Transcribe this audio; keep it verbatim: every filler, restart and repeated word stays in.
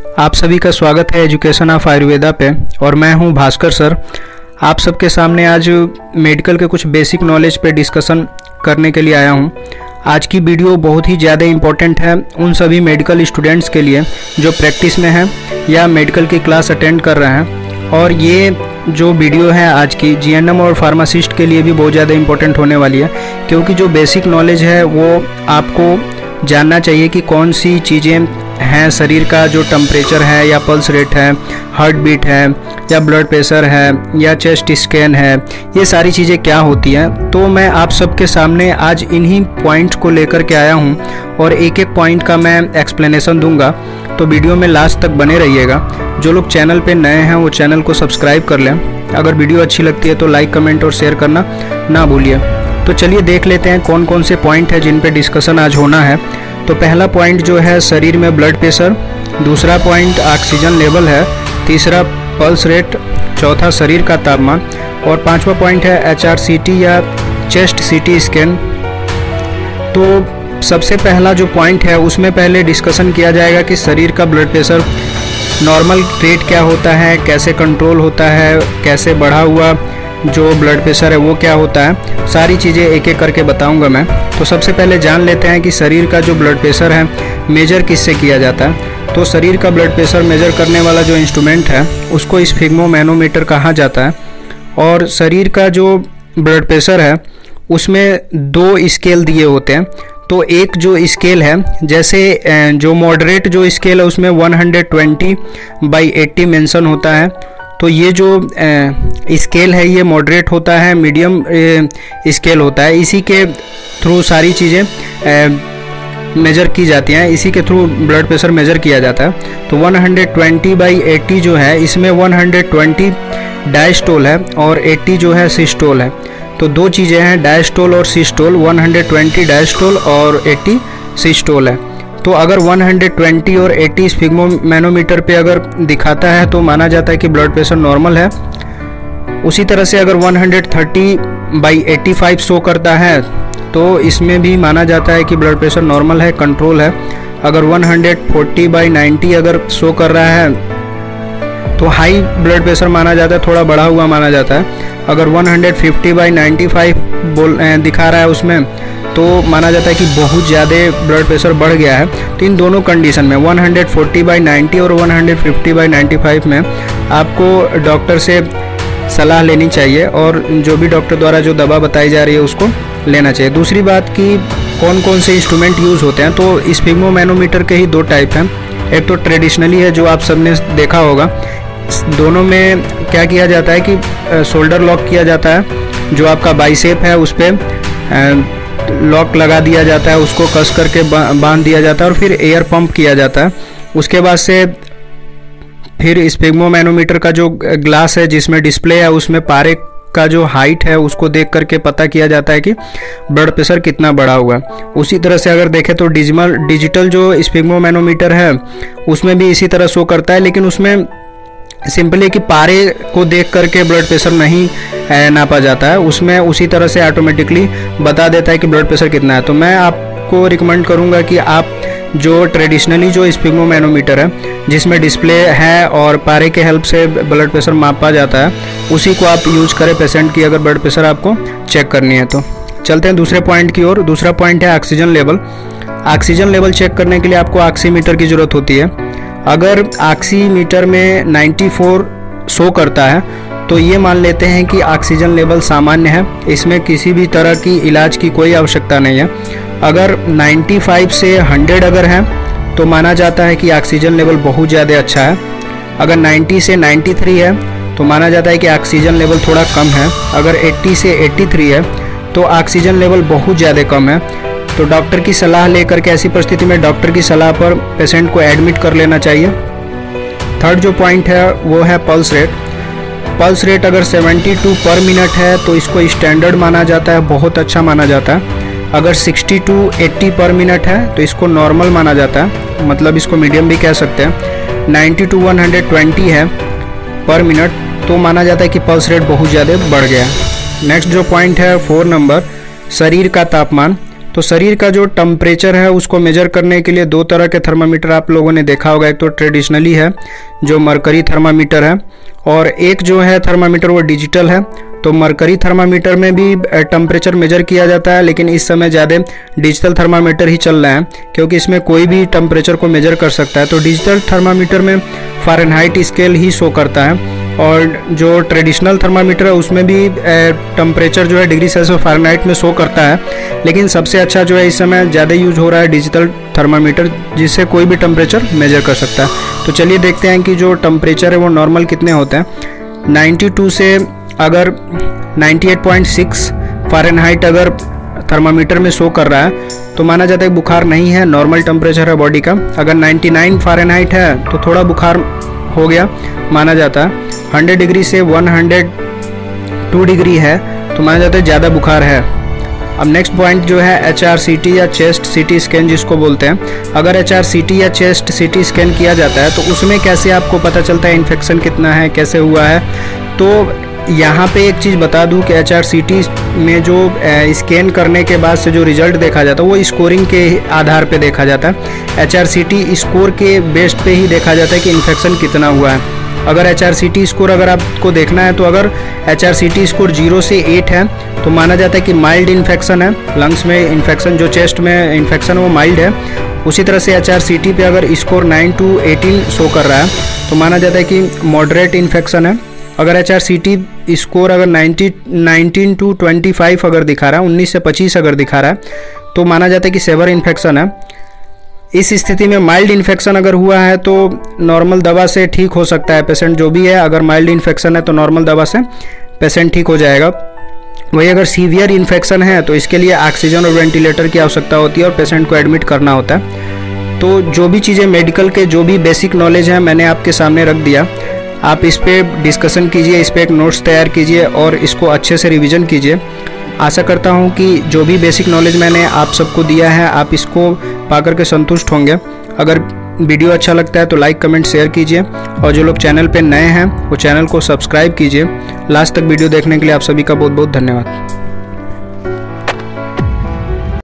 आप सभी का स्वागत है एजुकेशन ऑफ आयुर्वेदा पे और मैं हूं भास्कर सर। आप सबके सामने आज मेडिकल के कुछ बेसिक नॉलेज पे डिस्कशन करने के लिए आया हूं। आज की वीडियो बहुत ही ज़्यादा इम्पोर्टेंट है उन सभी मेडिकल स्टूडेंट्स के लिए जो प्रैक्टिस में हैं या मेडिकल की क्लास अटेंड कर रहे हैं। और ये जो वीडियो है आज की जीएनएम और फार्मासिस्ट के लिए भी बहुत ज़्यादा इम्पोर्टेंट होने वाली है, क्योंकि जो बेसिक नॉलेज है वो आपको जानना चाहिए कि कौन सी चीज़ें हैं, शरीर का जो टेम्परेचर है या पल्स रेट है, हार्ट बीट है या ब्लड प्रेशर है या चेस्ट स्कैन है, ये सारी चीज़ें क्या होती हैं। तो मैं आप सबके सामने आज इन्हीं पॉइंट्स को लेकर के आया हूँ और एक एक पॉइंट का मैं एक्सप्लेनेशन दूंगा। तो वीडियो में लास्ट तक बने रहिएगा। जो लोग चैनल पे नए हैं वो चैनल को सब्सक्राइब कर लें। अगर वीडियो अच्छी लगती है तो लाइक कमेंट और शेयर करना ना भूलिए। तो चलिए देख लेते हैं कौन कौन से पॉइंट है जिन पे डिस्कशन आज होना है। तो पहला पॉइंट जो है शरीर में ब्लड प्रेशर, दूसरा पॉइंट ऑक्सीजन लेवल है, तीसरा पल्स रेट, चौथा शरीर का तापमान और पांचवा पॉइंट है एच आर सी टी या चेस्ट सी टी स्कैन। तो सबसे पहला जो पॉइंट है उसमें पहले डिस्कशन किया जाएगा कि शरीर का ब्लड प्रेशर नॉर्मल रेट क्या होता है, कैसे कंट्रोल होता है, कैसे बढ़ा हुआ जो ब्लड प्रेशर है वो क्या होता है, सारी चीज़ें एक एक करके बताऊंगा मैं। तो सबसे पहले जान लेते हैं कि शरीर का जो ब्लड प्रेशर है मेजर किससे किया जाता है। तो शरीर का ब्लड प्रेशर मेजर करने वाला जो इंस्ट्रूमेंट है उसको स्फिग्मोमैनोमीटर कहा जाता है। और शरीर का जो ब्लड प्रेशर है उसमें दो स्केल दिए होते हैं। तो एक जो स्केल है, जैसे जो मॉडरेट जो स्केल है उसमें one hundred twenty by eighty mention होता है। तो ये जो स्केल है ये मॉडरेट होता है, मीडियम स्केल होता है। इसी के थ्रू सारी चीज़ें मेजर की जाती हैं, इसी के थ्रू ब्लड प्रेशर मेजर किया जाता है। तो one hundred twenty by eighty जो है इसमें वन हंड्रेड ट्वेंटी डायस्टोल है और एट्टी जो है सिस्टोल है। तो दो चीज़ें हैं, डायस्टोल और systole. One hundred twenty diastole और एट्टी सिस्टोल है। तो अगर वन हंड्रेड ट्वेंटी और एट्टी स्फिग्मोमैनोमीटर पे अगर दिखाता है तो माना जाता है कि ब्लड प्रेशर नॉर्मल है। उसी तरह से अगर one hundred thirty by eighty five show करता है तो इसमें भी माना जाता है कि ब्लड प्रेशर नॉर्मल है, कंट्रोल है। अगर one hundred forty by ninety अगर शो कर रहा है तो हाई ब्लड प्रेशर माना जाता है, थोड़ा बढ़ा हुआ माना जाता है। अगर one hundred fifty by ninety five बोल दिखा रहा है उसमें तो माना जाता है कि बहुत ज़्यादा ब्लड प्रेशर बढ़ गया है। तो इन दोनों कंडीशन में one hundred forty by ninety और one hundred fifty by ninety five में आपको डॉक्टर से सलाह लेनी चाहिए और जो भी डॉक्टर द्वारा जो दवा बताई जा रही है उसको लेना चाहिए। दूसरी बात कि कौन कौन से इंस्ट्रूमेंट यूज़ होते हैं, तो स्फिग्मोमैनोमीटर के ही दो टाइप हैं। एक तो ट्रेडिशनली है जो आप सबने देखा होगा। दोनों में क्या किया जाता है कि शोल्डर लॉक किया जाता है, जो आपका बाइसेप है उस पर लॉक लगा दिया जाता है, उसको कस करके बांध दिया जाता है और फिर एयर पंप किया जाता है। उसके बाद से फिर स्फिग्मोमैनोमीटर का जो ग्लास है जिसमें डिस्प्ले है उसमें पारे का जो हाइट है उसको देख करके पता किया जाता है कि ब्लड प्रेशर कितना बढ़ा हुआ है। उसी तरह से अगर देखें तो डिजिटल डिजिटल जो स्फिग्मोमैनोमीटर है उसमें भी इसी तरह शो करता है, लेकिन उसमें सिंपली कि पारे को देख करके ब्लड प्रेशर नहीं नापा जाता है, उसमें उसी तरह से ऑटोमेटिकली बता देता है कि ब्लड प्रेशर कितना है। तो मैं आपको रिकमेंड करूंगा कि आप जो ट्रेडिशनली जो स्फिग्मोमैनोमीटर है जिसमें डिस्प्ले है और पारे के हेल्प से ब्लड प्रेशर मापा जाता है उसी को आप यूज करें पेशेंट की अगर ब्लड प्रेशर आपको चेक करनी है। तो चलते हैं दूसरे पॉइंट की ओर। दूसरा पॉइंट है oxygen level. Oxygen level check करने के लिए आपको ऑक्सीमीटर की ज़रूरत होती है। अगर ऑक्सीमीटर में नाइंटी फोर शो करता है तो ये मान लेते हैं कि ऑक्सीजन लेवल सामान्य है, इसमें किसी भी तरह की इलाज की कोई आवश्यकता नहीं है। अगर नाइंटी फाइव से हंड्रेड अगर है तो माना जाता है कि ऑक्सीजन लेवल बहुत ज़्यादा अच्छा है। अगर नाइंटी से नाइंटी थ्री है तो माना जाता है कि ऑक्सीजन लेवल थोड़ा कम है। अगर एट्टी से एट्टी थ्री है तो ऑक्सीजन लेवल बहुत ज़्यादा कम है। तो डॉक्टर की सलाह लेकर के ऐसी परिस्थिति में डॉक्टर की सलाह पर पेशेंट को एडमिट कर लेना चाहिए। थर्ड जो पॉइंट है वो है पल्स रेट। पल्स रेट अगर सेवेंटी टू पर मिनट है तो इसको स्टैंडर्ड माना जाता है, बहुत अच्छा माना जाता है। अगर sixty to eighty per minute है तो इसको नॉर्मल माना जाता है, मतलब इसको मीडियम भी कह सकते हैं। Ninety to one hundred twenty है पर मिनट तो माना जाता है कि पल्स रेट बहुत ज़्यादा बढ़ गया। नेक्स्ट जो पॉइंट है फोर नंबर, शरीर का तापमान। तो शरीर का जो टेम्परेचर है उसको मेजर करने के लिए दो तरह के थर्मामीटर आप लोगों ने देखा होगा। एक तो ट्रेडिशनली है जो मरकरी थर्मामीटर है, और एक जो है थर्मामीटर वो डिजिटल है। तो मरकरी थर्मामीटर में भी टेम्परेचर मेजर किया जाता है, लेकिन इस समय ज़्यादा डिजिटल थर्मामीटर ही चल रहे हैं क्योंकि इसमें कोई भी टेम्परेचर को मेजर कर सकता है। तो डिजिटल थर्मामीटर में फ़ारेनहाइट स्केल ही शो करता है, और जो ट्रेडिशनल थर्मामीटर है उसमें भी टेम्परेचर जो है डिग्री सेल्सियस फ़ारेनहाइट में शो करता है। लेकिन सबसे अच्छा जो है इस समय ज़्यादा यूज हो रहा है डिजिटल थर्मामीटर, जिससे कोई भी टेम्परेचर मेजर कर सकता है। तो चलिए देखते हैं कि जो टेम्परेचर है वो नॉर्मल कितने होते हैं। बानवे से अगर अट्ठानवे पॉइंट सिक्स फ़ारेनहाइट अगर थर्मामीटर में शो कर रहा है तो माना जाता है कि बुखार नहीं है, नॉर्मल टेम्परेचर है बॉडी का। अगर निन्यानवे फ़ारेनहाइट है तो थोड़ा बुखार हो गया माना जाता है। सौ डिग्री से एक सौ दो डिग्री है तो माना जाता है ज़्यादा बुखार है। अब नेक्स्ट पॉइंट जो है एच आर सी टी या चेस्ट सीटी स्कैन जिसको बोलते हैं। अगर एच आर सी टी या चेस्ट सीटी स्कैन किया जाता है तो उसमें कैसे आपको पता चलता है इन्फेक्शन कितना है, कैसे हुआ है। तो यहाँ पे एक चीज़ बता दूँ कि एच आर सी टी में जो स्कैन करने के बाद से जो रिजल्ट देखा जाता है वो स्कोरिंग के आधार पे देखा जाता है। H R C T score के बेस पे ही देखा जाता है कि इन्फेक्शन कितना हुआ है। अगर H R C T score अगर आपको देखना है तो अगर H R C T score zero से एट है तो माना जाता है कि माइल्ड इन्फेक्शन है, लंग्स में इन्फेक्शन, जो चेस्ट में इन्फेक्शन वो माइल्ड है। उसी तरह से एच आर सी टी पे अगर score nine to eighteen show कर रहा है तो माना जाता है कि मॉडरेट इन्फेक्शन है। अगर H R C T score अगर ninety nineteen to twenty five अगर दिखा रहा है, उन्नीस से पच्चीस अगर दिखा रहा है तो माना जाता है कि सेवर इन्फेक्शन है। इस स्थिति में माइल्ड इन्फेक्शन अगर हुआ है तो नॉर्मल दवा से ठीक हो सकता है पेशेंट जो भी है। अगर माइल्ड इन्फेक्शन है तो नॉर्मल दवा से पेशेंट ठीक हो जाएगा। वही अगर सीवियर इन्फेक्शन है तो इसके लिए ऑक्सीजन और वेंटिलेटर की आवश्यकता होती है और पेशेंट को एडमिट करना होता है। तो जो भी चीज़ें मेडिकल के जो भी बेसिक नॉलेज है मैंने आपके सामने रख दिया। आप इस पर डिस्कशन कीजिए, इस पर एक नोट्स तैयार कीजिए और इसको अच्छे से रिवीजन कीजिए। आशा करता हूँ कि जो भी बेसिक नॉलेज मैंने आप सबको दिया है आप इसको पाकर के संतुष्ट होंगे। अगर वीडियो अच्छा लगता है तो लाइक कमेंट शेयर कीजिए, और जो लोग चैनल पे नए हैं वो चैनल को सब्सक्राइब कीजिए। लास्ट तक वीडियो देखने के लिए आप सभी का बहुत बहुत धन्यवाद।